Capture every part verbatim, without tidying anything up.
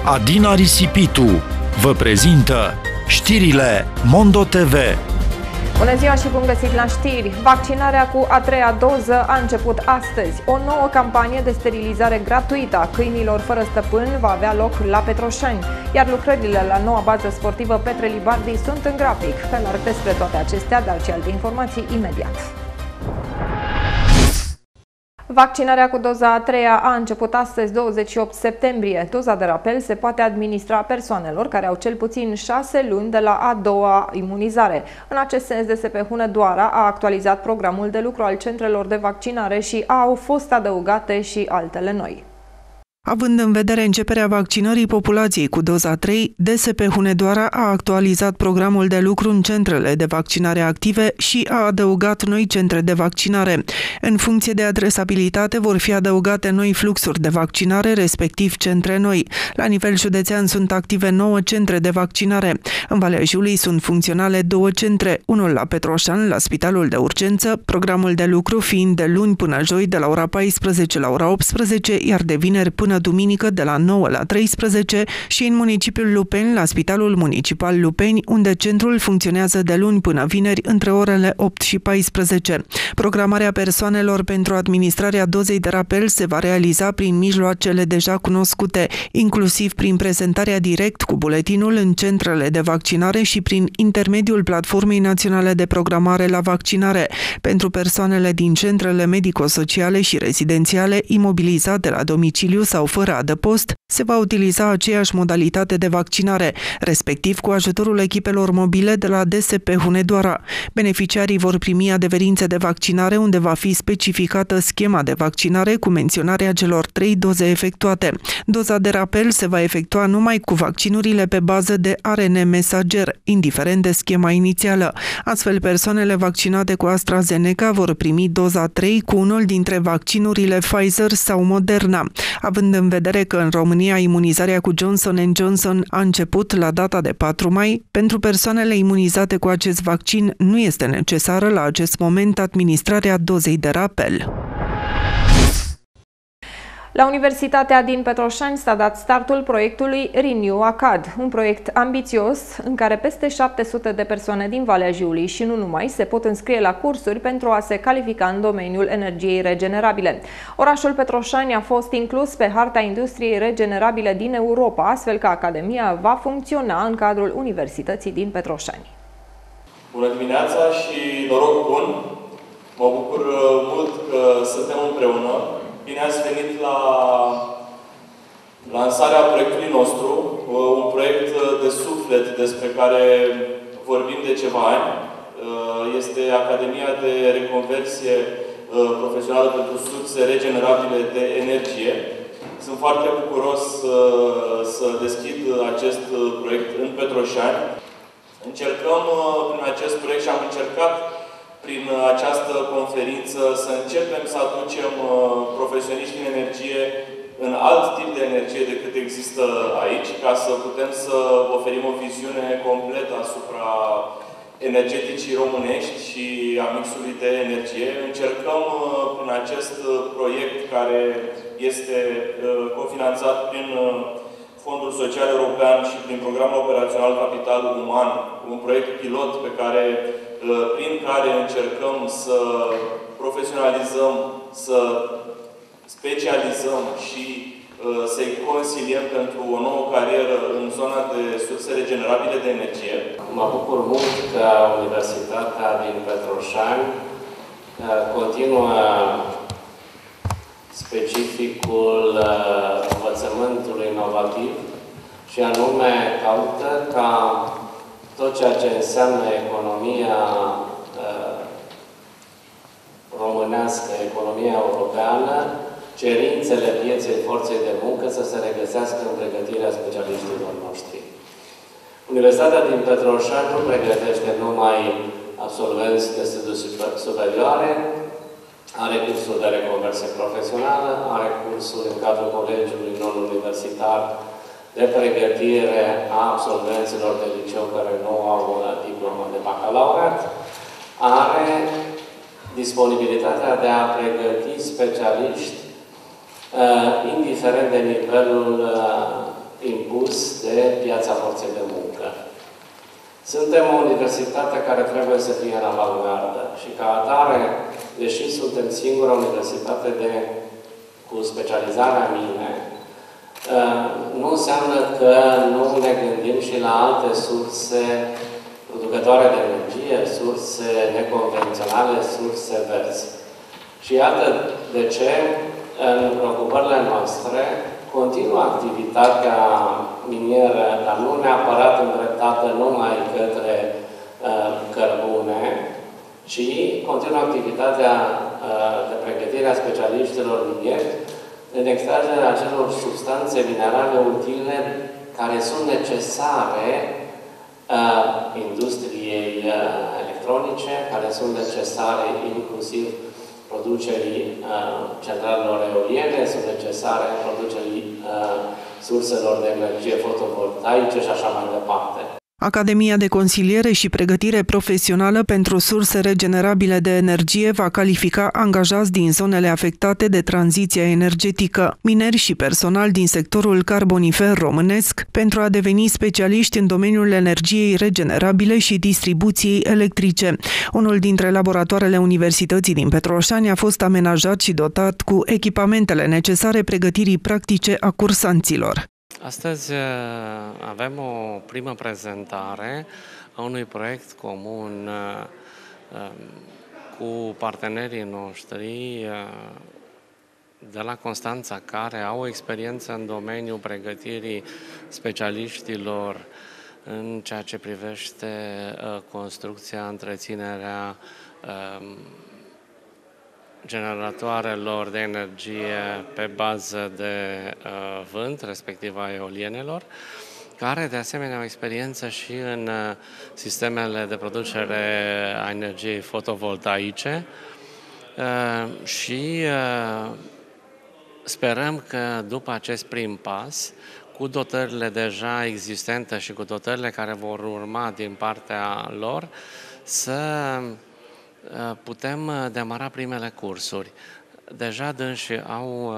Adina Risipitu vă prezintă știrile Mondo T V. Bună ziua și bun găsit la știri! Vaccinarea cu a treia doză a început astăzi. O nouă campanie de sterilizare gratuită a câinilor fără stăpân va avea loc la Petroșani, iar lucrările la noua bază sportivă Petre Libardi sunt în grafic. Pe larg despre toate acestea, dar și alte informații imediat. Vaccinarea cu doza a treia a început astăzi, douăzeci și opt septembrie. Doza de rapel se poate administra persoanelor care au cel puțin șase luni de la a doua imunizare. În acest sens, D S P Hunedoara a actualizat programul de lucru al centrelor de vaccinare și au fost adăugate și altele noi. Având în vedere începerea vaccinării populației cu doza trei, D S P Hunedoara a actualizat programul de lucru în centrele de vaccinare active și a adăugat noi centre de vaccinare. În funcție de adresabilitate vor fi adăugate noi fluxuri de vaccinare, respectiv centre noi. La nivel județean sunt active nouă centre de vaccinare. În Valea Jiului sunt funcționale două centre, unul la Petroșani, la Spitalul de Urgență, programul de lucru fiind de luni până joi de la ora paisprezece la ora optsprezece, iar de vineri până duminică de la nouă la treisprezece și în municipiul Lupeni, la Spitalul Municipal Lupeni, unde centrul funcționează de luni până vineri între orele opt și paisprezece. Programarea persoanelor pentru administrarea dozei de rapel se va realiza prin mijloacele deja cunoscute, inclusiv prin prezentarea direct cu buletinul în centrele de vaccinare și prin intermediul Platformei Naționale de Programare la Vaccinare. Pentru persoanele din centrele medico-sociale și rezidențiale imobilizate la domiciliu sau fără adăpost, se va utiliza aceeași modalitate de vaccinare, respectiv cu ajutorul echipelor mobile de la D S P Hunedoara. Beneficiarii vor primi adeverințe de vaccinare unde va fi specificată schema de vaccinare cu menționarea celor trei doze efectuate. Doza de rapel se va efectua numai cu vaccinurile pe bază de A R N mesager, indiferent de schema inițială. Astfel, persoanele vaccinate cu AstraZeneca vor primi doza trei cu unul dintre vaccinurile Pfizer sau Moderna. Având în vedere că în România imunizarea cu Johnson and Johnson a început la data de patru mai, pentru persoanele imunizate cu acest vaccin nu este necesară la acest moment administrarea dozei de rapel. La Universitatea din Petroșani s-a dat startul proiectului Renew Acad, un proiect ambițios în care peste șapte sute de persoane din Valea Jiului și nu numai se pot înscrie la cursuri pentru a se califica în domeniul energiei regenerabile. Orașul Petroșani a fost inclus pe harta industriei regenerabile din Europa, astfel că Academia va funcționa în cadrul Universității din Petroșani. Bună dimineața și noroc bun! Mă bucur mult că suntem împreună. Bine ați venit la lansarea proiectului nostru, un proiect de suflet despre care vorbim de ceva ani. Este Academia de Reconversie Profesională pentru Surse Regenerabile de Energie. Sunt foarte bucuros să deschid acest proiect în Petroșani. Încercăm prin acest proiect și am încercat prin această conferință să începem să aducem profesioniști în energie, în alt tip de energie decât există aici, ca să putem să oferim o viziune completă asupra energeticii românești și a mixului de energie. Încercăm prin acest proiect, care este cofinanțat prin Fondul Social European și prin Programul Operațional Capital Uman, un proiect pilot pe care prin care încercăm să profesionalizăm, să specializăm și să-i consiliem pentru o nouă carieră în zona de surse regenerabile de energie. Mă bucur mult că Universitatea din Petroșani continuă specificul învățământului inovativ și anume caută ca tot ceea ce înseamnă economia uh, românească, economia europeană, cerințele pieței forței de muncă să se regăsească în pregătirea specialiștilor noștri. Universitatea din Petroșani nu pregătește numai absolvenți de studii superioare, are cursuri de reconversie profesională, are cursuri în cadrul colegiului non-universitar de pregătire a absolvenților de liceu care nu au diplomă de bacalaureat, are disponibilitatea de a pregăti specialiști, uh, indiferent de nivelul uh, impus de piața forței de muncă. Suntem o universitate care trebuie să fie în avangardă și ca atare, deși suntem singura universitate de, cu specializarea mine, nu înseamnă că nu ne gândim și la alte surse producătoare de energie, surse neconvenționale, surse verzi. Și iată de ce, în preocupările noastre, continuă activitatea minieră, dar nu neapărat îndreptată numai către uh, cărbune, ci continuă activitatea uh, de pregătire a specialiștilor minieri în extragerea acelor substanțe minerale utile care sunt necesare uh, industriei uh, electronice, care sunt necesare inclusiv producerii uh, centralelor eoliene, sunt necesare producerii uh, surselor de energie fotovoltaice și așa mai departe. Academia de Consiliere și Pregătire Profesională pentru Surse Regenerabile de Energie va califica angajați din zonele afectate de tranziția energetică, mineri și personal din sectorul carbonifer românesc, pentru a deveni specialiști în domeniul energiei regenerabile și distribuției electrice. Unul dintre laboratoarele Universității din Petroșani a fost amenajat și dotat cu echipamentele necesare pregătirii practice a cursanților. Astăzi avem o primă prezentare a unui proiect comun cu partenerii noștri de la Constanța, care au o experiență în domeniul pregătirii specialiștilor în ceea ce privește construcția, întreținerea generatoarelor de energie pe bază de uh, vânt, respectiv a eolienelor, care de asemenea au experiență și în uh, sistemele de producere a energiei fotovoltaice uh, și uh, sperăm că după acest prim pas, cu dotările deja existente și cu dotările care vor urma din partea lor, să putem demara primele cursuri. Deja dânsii au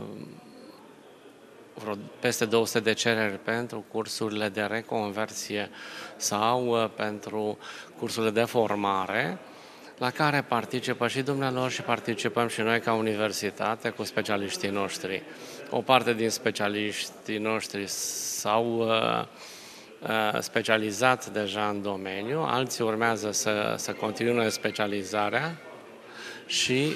vreo peste două sute de cereri pentru cursurile de reconversie sau pentru cursurile de formare, la care participă și dumnealor și participăm și noi ca universitate cu specialiștii noștri. O parte din specialiștii noștri s-au specializat deja în domeniu, alții urmează să, să continue specializarea și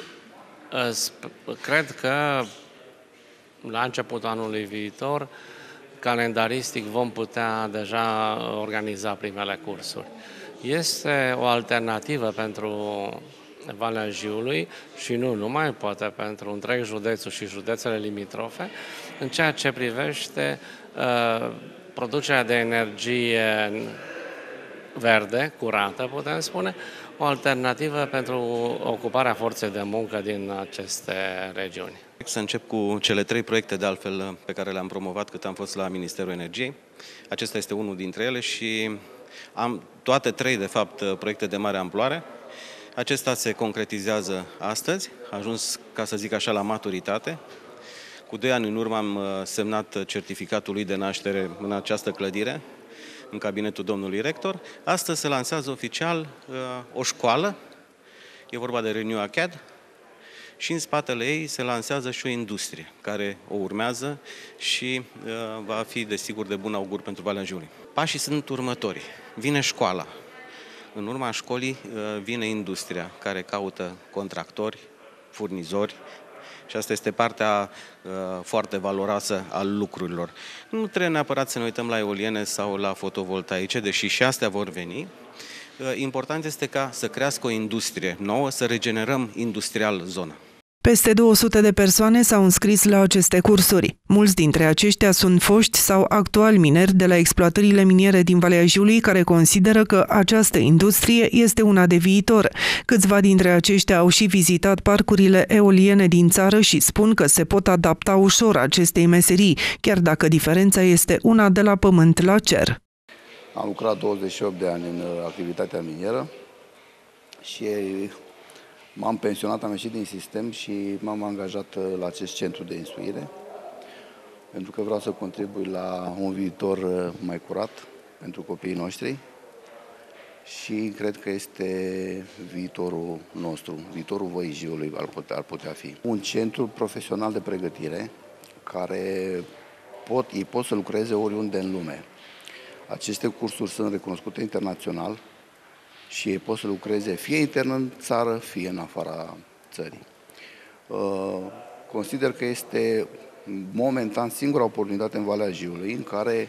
cred că la începutul anului viitor, calendaristic, vom putea deja organiza primele cursuri. Este o alternativă pentru Valea Jiului și nu numai, poate pentru întreg județul și județele limitrofe, în ceea ce privește uh, producerea de energie verde, curată, putem spune, o alternativă pentru ocuparea forței de muncă din aceste regiuni. Să încep cu cele trei proiecte, de altfel, pe care le-am promovat cât am fost la Ministerul Energiei. Acesta este unul dintre ele și am toate trei, de fapt, proiecte de mare amploare. Acesta se concretizează astăzi, a ajuns, ca să zic așa, la maturitate. Cu doi ani în urmă am semnat certificatul lui de naștere în această clădire, în cabinetul domnului rector. Astăzi se lansează oficial o școală, e vorba de Renew Acad, și în spatele ei se lansează și o industrie care o urmează și va fi, desigur, de bun augur pentru Valea Jiului. Pașii sunt următori. Vine școala. În urma școlii vine industria, care caută contractori, furnizori, și asta este partea uh, foarte valoroasă al lucrurilor. Nu trebuie neapărat să ne uităm la eoliene sau la fotovoltaice, deși și astea vor veni. Uh, important este ca să crească o industrie nouă, să regenerăm industrial zona. Peste două sute de persoane s-au înscris la aceste cursuri. Mulți dintre aceștia sunt foști sau actuali mineri de la exploatările miniere din Valea Jiului, care consideră că această industrie este una de viitor. Câțiva dintre aceștia au și vizitat parcurile eoliene din țară și spun că se pot adapta ușor acestei meserii, chiar dacă diferența este una de la pământ la cer. Am lucrat douăzeci și opt de ani în activitatea minieră și m-am pensionat, am ieșit din sistem și m-am angajat la acest centru de instruire, pentru că vreau să contribui la un viitor mai curat pentru copiii noștri și cred că este viitorul nostru, viitorul Văijiului ar putea, ar putea fi. Un centru profesional de pregătire care pot, ei pot să lucreze oriunde în lume. Aceste cursuri sunt recunoscute internațional și ei pot să lucreze fie intern în țară, fie în afara țării. Consider că este momentan singura oportunitate în Valea Jiului în care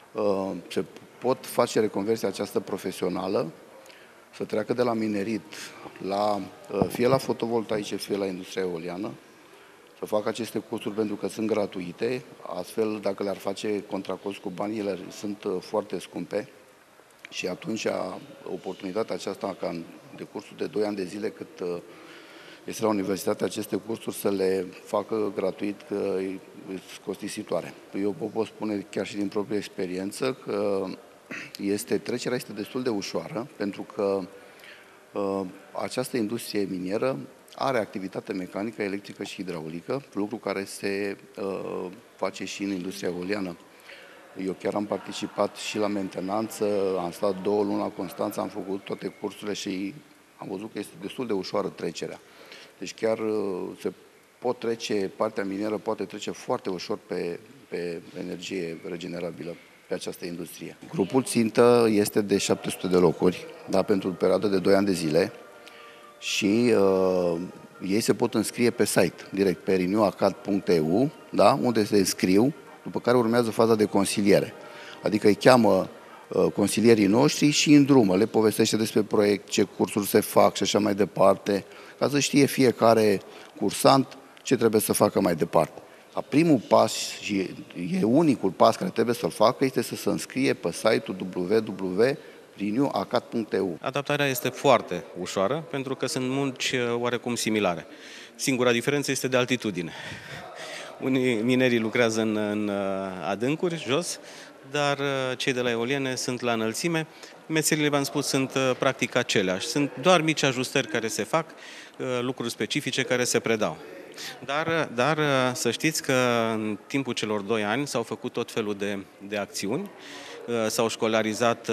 se pot face reconversia aceasta profesională, să treacă de la minerit la, fie la fotovoltaice, fie la industria eoliană, să facă aceste cursuri pentru că sunt gratuite, astfel dacă le-ar face contracost cu banii, ele sunt foarte scumpe și atunci oportunitatea aceasta ca în decursul de doi ani de zile cât este la universitate aceste cursuri să le facă gratuit, că e costisitoare. Eu pot spune chiar și din proprie experiență că este, trecerea este destul de ușoară pentru că uh, această industrie minieră are activitate mecanică, electrică și hidraulică, lucru care se uh, face și în industria eoliană. Eu chiar am participat și la mentenanță, am stat două luni la Constanța, am făcut toate cursurile și am văzut că este destul de ușoară trecerea. Deci chiar uh, se pot trece, partea minieră poate trece foarte ușor pe, pe energie regenerabilă pe această industrie. Grupul țintă este de șapte sute de locuri, da, pentru o perioadă de doi ani de zile și uh, ei se pot înscrie pe site, direct pe renew acad punct e u, da, unde se înscriu, după care urmează faza de consiliere. Adică îi cheamă uh, consilierii noștri și îndrumă, le povestește despre proiect, ce cursuri se fac și așa mai departe, ca să știe fiecare cursant ce trebuie să facă mai departe. A primul pas, și e unicul pas care trebuie să-l facă, este să se înscrie pe site-ul w w w punct renew acad punct e u. Adaptarea este foarte ușoară, pentru că sunt munci oarecum similare. Singura diferență este de altitudine. Unii minerii lucrează în, în adâncuri, jos, dar cei de la eoliene sunt la înălțime. Meserile, v-am spus, sunt practic aceleași. Sunt doar mici ajustări care se fac, lucruri specifice care se predau. Dar, dar să știți că în timpul celor doi ani s-au făcut tot felul de, de acțiuni, s-au școlarizat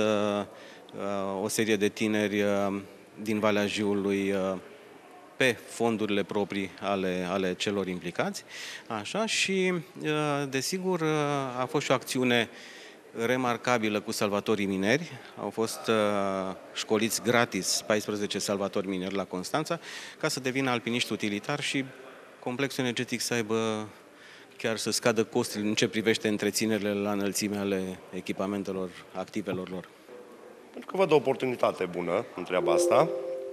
o serie de tineri din Valea Jiului pe fondurile proprii ale, ale celor implicați, așa, și desigur a fost și o acțiune remarcabilă cu salvatorii mineri. Au fost uh, școliți gratis paisprezece salvatori mineri la Constanța ca să devină alpiniști utilitari și complexul energetic să aibă chiar să scadă costurile în ce privește întreținerile la înălțime ale echipamentelor, activelor lor. Pentru că văd o oportunitate bună în treaba asta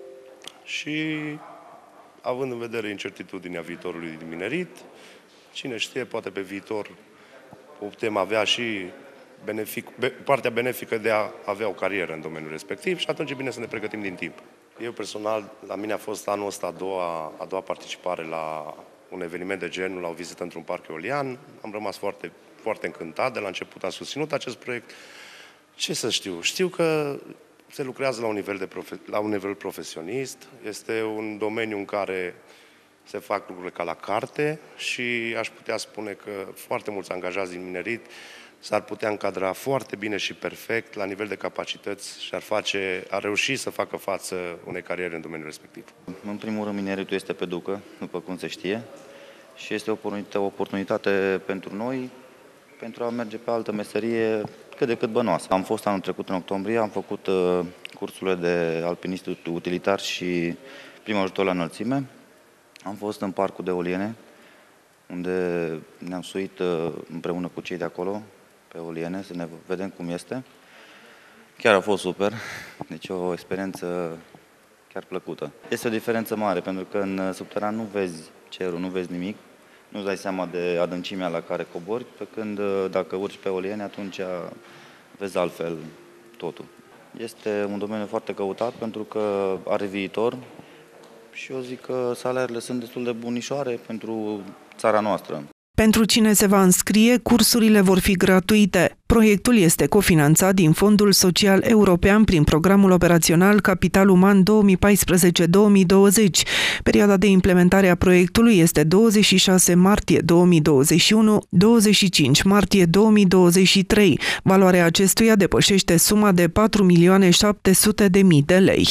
și având în vedere incertitudinea viitorului din minerit, cine știe, poate pe viitor putem avea și benefic, be, partea benefică de a avea o carieră în domeniul respectiv și atunci e bine să ne pregătim din timp. Eu personal, la mine a fost anul ăsta a doua, a doua participare la un eveniment de genul, la o vizită într-un parc eolian. Am rămas foarte, foarte încântat. De la început am susținut acest proiect. Ce să știu? Știu că se lucrează la un nivel, de profe, la un nivel profesionist. Este un domeniu în care se fac lucrurile ca la carte și aș putea spune că foarte mulți angajați din minerit s-ar putea încadra foarte bine și perfect la nivel de capacități și ar, face, ar reuși să facă față unei cariere în domeniul respectiv. În primul rând, mineritul este pe ducă, după cum se știe, și este o oportunitate pentru noi pentru a merge pe altă meserie cât de cât bănoasă. Am fost anul trecut în octombrie, am făcut uh, cursurile de alpinist utilitar și prim ajutor la înălțime. Am fost în parcul de eoliene, unde ne-am suit uh, împreună cu cei de acolo, pe eoliene, să ne vedem cum este. Chiar a fost super, deci o experiență chiar plăcută. Este o diferență mare, pentru că în subteran nu vezi cerul, nu vezi nimic, nu-ți dai seama de adâncimea la care cobori, pe când dacă urci pe eoliene, atunci vezi altfel totul. Este un domeniu foarte căutat, pentru că are viitor și eu zic că salariile sunt destul de bunișoare pentru țara noastră. Pentru cine se va înscrie, cursurile vor fi gratuite. Proiectul este cofinanțat din Fondul Social European prin programul operațional Capital Uman două mii paisprezece două mii douăzeci. Perioada de implementare a proiectului este douăzeci și șase martie două mii douăzeci și unu - douăzeci și cinci martie două mii douăzeci și trei. Valoarea acestuia depășește suma de patru milioane șapte sute de mii de lei.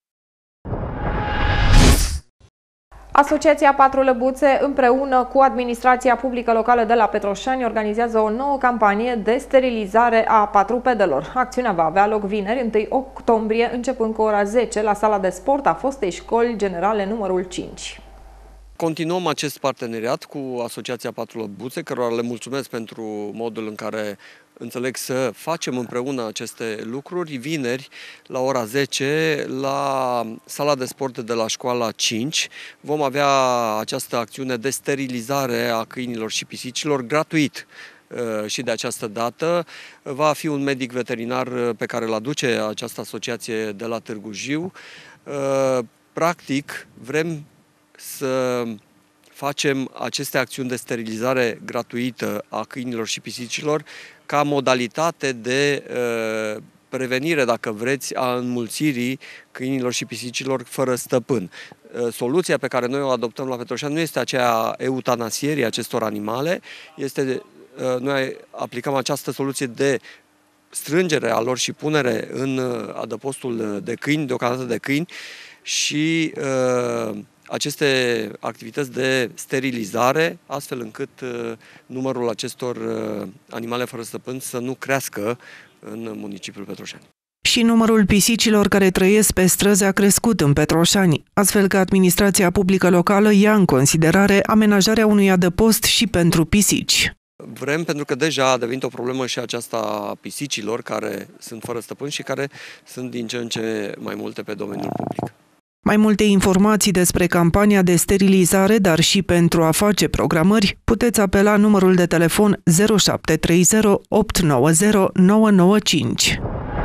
Asociația Patru Lăbuțe, împreună cu Administrația Publică Locală de la Petroșani, organizează o nouă campanie de sterilizare a patrupedelor. Acțiunea va avea loc vineri, întâi octombrie, începând cu ora zece, la sala de sport a fostei școli generale numărul cinci. Continuăm acest parteneriat cu Asociația Patru Lăbuțe, cărora le mulțumesc pentru modul în care înțeleg să facem împreună aceste lucruri. Vineri, la ora zece, la sala de sport de la școala cinci, vom avea această acțiune de sterilizare a câinilor și pisicilor gratuit. Și de această dată va fi un medic veterinar pe care îl aduce această asociație de la Târgu Jiu. Practic, vrem să facem aceste acțiuni de sterilizare gratuită a câinilor și pisicilor ca modalitate de uh, prevenire, dacă vreți, a înmulțirii câinilor și pisicilor fără stăpân. Uh, soluția pe care noi o adoptăm la Petroșani nu este aceea eutanasierii acestor animale, este, uh, noi aplicăm această soluție de strângere a lor și punere în adăpostul de câini, deocamdată de câini, și uh, aceste activități de sterilizare, astfel încât uh, numărul acestor uh, animale fără stăpân să nu crească în municipiul Petroșani. Și numărul pisicilor care trăiesc pe străzi a crescut în Petroșani, astfel că administrația publică locală ia în considerare amenajarea unui adăpost și pentru pisici. Vrem, pentru că deja a devenit o problemă și aceasta a pisicilor care sunt fără stăpân și care sunt din ce în ce mai multe pe domeniul public. Mai multe informații despre campania de sterilizare, dar și pentru a face programări, puteți apela numărul de telefon zero șapte trei zero opt nouă zero nouă nouă cinci.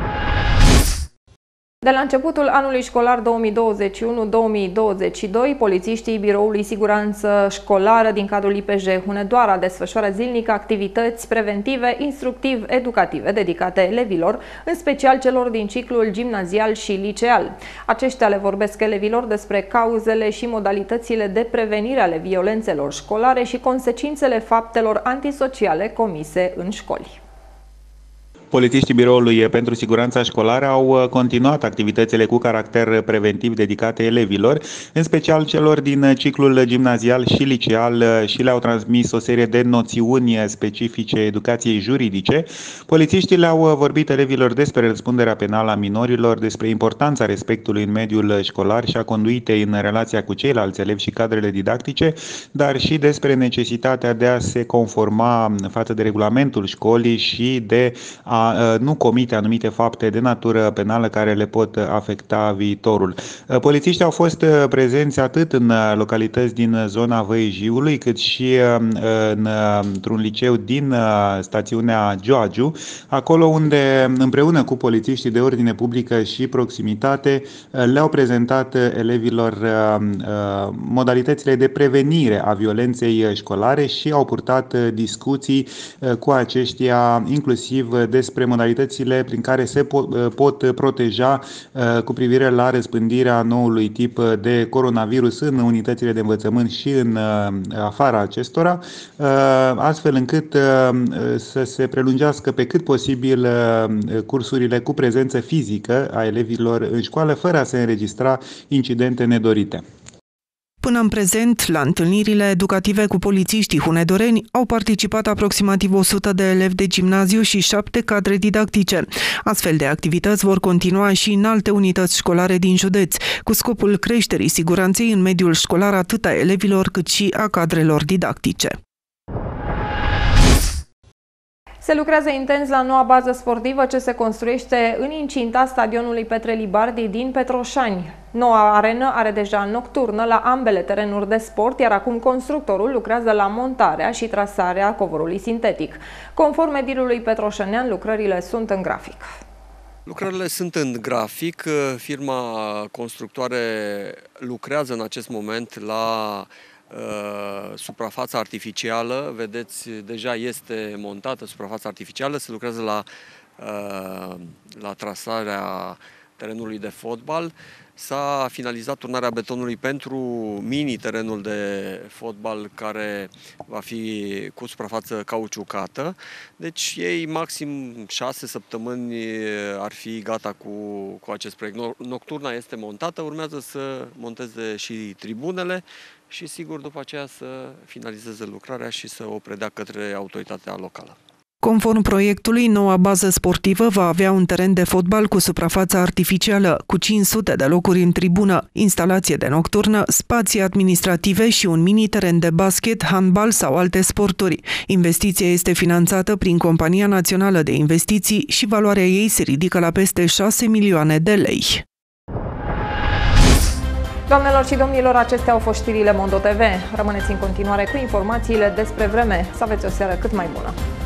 De la începutul anului școlar două mii douăzeci și unu două mii douăzeci și doi, polițiștii Biroului Siguranță Școlară din cadrul I P J Hunedoara desfășoară zilnic activități preventive, instructiv-educative dedicate elevilor, în special celor din ciclul gimnazial și liceal. Aceștia le vorbesc elevilor despre cauzele și modalitățile de prevenire ale violențelor școlare și consecințele faptelor antisociale comise în școli. Polițiștii Biroului pentru Siguranța Școlară au continuat activitățile cu caracter preventiv dedicate elevilor, în special celor din ciclul gimnazial și liceal, și le-au transmis o serie de noțiuni specifice educației juridice. Polițiștii le-au vorbit elevilor despre răspunderea penală a minorilor, despre importanța respectului în mediul școlar și a conduitei în relația cu ceilalți elevi și cadrele didactice, dar și despre necesitatea de a se conforma față de regulamentul școlii și de a nu comite anumite fapte de natură penală care le pot afecta viitorul. Polițiștii au fost prezenți atât în localități din zona Văii Jiului, cât și în, într-un liceu din stațiunea Gioagiu, acolo unde, împreună cu polițiștii de ordine publică și proximitate, le-au prezentat elevilor modalitățile de prevenire a violenței școlare și au purtat discuții cu aceștia, inclusiv despre modalitățile prin care se pot proteja cu privire la răspândirea noului tip de coronavirus în unitățile de învățământ și în afara acestora, astfel încât să se prelungească pe cât posibil cursurile cu prezență fizică a elevilor în școală, fără a se înregistra incidente nedorite. Până în prezent, la întâlnirile educative cu polițiștii hunedoreni au participat aproximativ o sută de elevi de gimnaziu și șapte cadre didactice. Astfel de activități vor continua și în alte unități școlare din județ, cu scopul creșterii siguranței în mediul școlar atât a elevilor cât și a cadrelor didactice. Se lucrează intens la noua bază sportivă ce se construiește în incinta stadionului Petre Libardi din Petroșani. Noua arenă are deja nocturnă la ambele terenuri de sport, iar acum constructorul lucrează la montarea și trasarea covorului sintetic. Conform edilului petroșănean, lucrările sunt în grafic. Lucrările sunt în grafic. Firma constructoare lucrează în acest moment la uh, suprafața artificială. Vedeți, deja este montată suprafața artificială, se lucrează la, uh, la trasarea terenului de fotbal. S-a finalizat turnarea betonului pentru mini-terenul de fotbal care va fi cu suprafață cauciucată. Deci ei maxim șase săptămâni ar fi gata cu, cu acest proiect. Nocturna este montată, urmează să monteze și tribunele și sigur după aceea să finalizeze lucrarea și să o predea către autoritatea locală. Conform proiectului, noua bază sportivă va avea un teren de fotbal cu suprafață artificială, cu cinci sute de locuri în tribună, instalație de nocturnă, spații administrative și un mini-teren de basket, handbal sau alte sporturi. Investiția este finanțată prin Compania Națională de Investiții și valoarea ei se ridică la peste șase milioane de lei. Doamnelor și domnilor, acestea au fost știrile Mondo T V. Rămâneți în continuare cu informațiile despre vreme. Să aveți o seară cât mai bună!